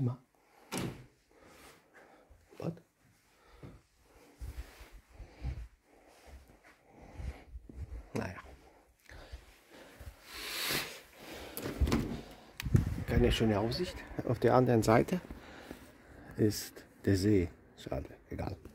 Wohnzimmer. Was? Naja. Keine schöne Aussicht. Auf der anderen Seite ist der See. Schade, egal.